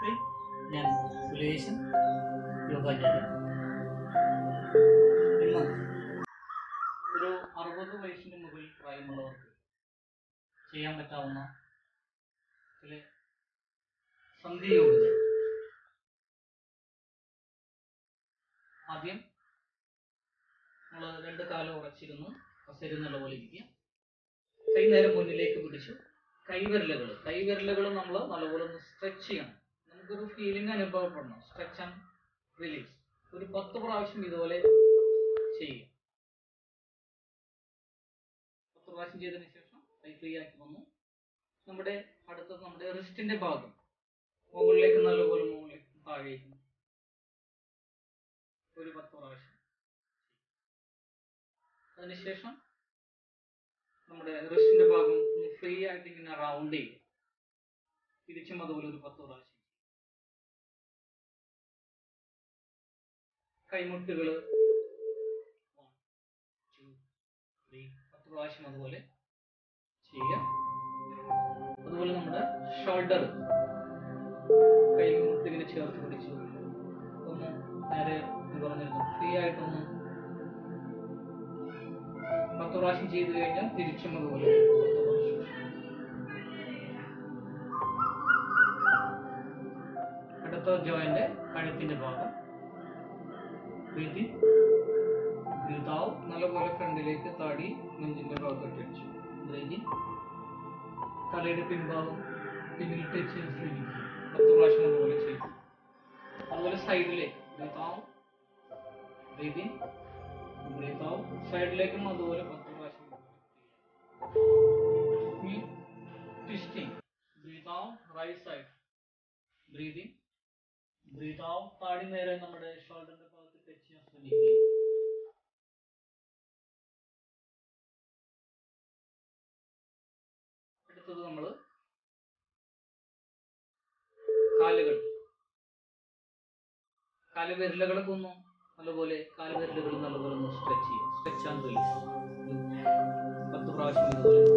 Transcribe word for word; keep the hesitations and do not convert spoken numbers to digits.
നമസ്തേ, ഞാൻ സുലേഷൻ യോഗാചാര്യൻ. ഇന്ന് ഒരു അറുപത് വയസ്സിന് മുകളിൽ പ്രായമുള്ളവർക്ക് ചെയ്യാൻ പറ്റാവുന്ന ചില സന്ധിയോഗങ്ങൾ. ആദ്യം നമ്മൾ രണ്ട് കാലം ഉറച്ചിരുന്ന് കസേര നല്ലപോലെ ഇരിക്കുക. കൈ നേരെ മുന്നിലേക്ക് പിടിച്ചു. കൈവിരലുകൾ കൈവിരലുകൾ നമ്മൾ നല്ലപോലെ ഒന്ന് സ്ട്രെച്ച് ചെയ്യണം. നമുക്കൊരു ഫീലിംഗ് അനുഭവപ്പെടണം. Stretch and release. ഒരു പത്ത് പ്രാവശ്യം ഇതുപോലെ ചെയ്യുക. പത്ത് പ്രാവശ്യം ചെയ്തതിനു ശേഷം കൈ ഫ്രീ ആക്കി വന്നു. നമ്മുടെ അടുത്തത് നമ്മുടെ റിസ്റ്റിന്റെ ഭാഗം മുകളിലേക്ക് നല്ലപോലെ മുകളിലേക്ക് താഴേക്ക് ഒരു പത്ത് പ്രാവശ്യം. അതിനുശേഷം നമ്മുടെ റിസ്റ്റിന്റെ ഭാഗം ഒന്ന് ഫ്രീ ആയിട്ട് ഇങ്ങനെ റൗണ്ട് ചെയ്യുക. തിരിച്ചും അതുപോലെ ഒരു പത്ത് പ്രാവശ്യം. കൈമുട്ടുകൾ പത്ത് പ്രാവശ്യം അതുപോലെ ചെയ്യുക. അതുപോലെ നമ്മുടെ ഷോൾഡർ കൈമുട്ട് ഇങ്ങനെ ചേർത്ത് പിടിച്ചു ഒന്ന് നേരെ പറഞ്ഞിരുന്നു ഫ്രീ ആയിട്ടൊന്ന് പത്ത് പ്രാവശ്യം ചെയ്ത് കഴിഞ്ഞാൽ തിരിച്ചും അതുപോലെ പത്ത് പ്രാവശ്യം. അടുത്ത ജോയിന്റ് കഴുത്തിന്റെ ഭാഗം. Breathe in, breathe out. നല്ലപോലെ ഫ്രണ്ടിലേക്ക് താടി നെഞ്ചിന്റെ ഭാഗത്തോട്ട് അടിച്ചു. Breathe in. തലയുടെ പിൻഭാഗം പിന്നിൽ ടച്ച് ചെയ്ത് ശ്രമിക്കുക. പത്ത് പ്രാവശ്യം അതുപോലെ ചെയ്യും. അതുപോലെ സൈഡിലേക്ക് breathe out, breathe in, breathe out. സൈഡിലേക്കും അതുപോലെ പത്ത് പ്രാവശ്യം. Twisting. Breathe out, right side. Breathe in, breathe out. താടി നേരെ നമ്മുടെ ഷോൾഡറിന്റെ ഭാഗത്ത് ടച്ച് ചെയ്യാൻ ശ്രമിക്കുക. അടുത്തത് നമ്മൾ കാലുകൾ കാലുവിരലുകളൊക്കെ ഒന്നും നല്ലപോലെ കാലുവിരലുകൾ നല്ലപോലെ ഒന്ന് സ്ട്രെച്ച് ചെയ്യും. Stretch and release. പത്ത് പ്രാവശ്യം ഇതുപോലെ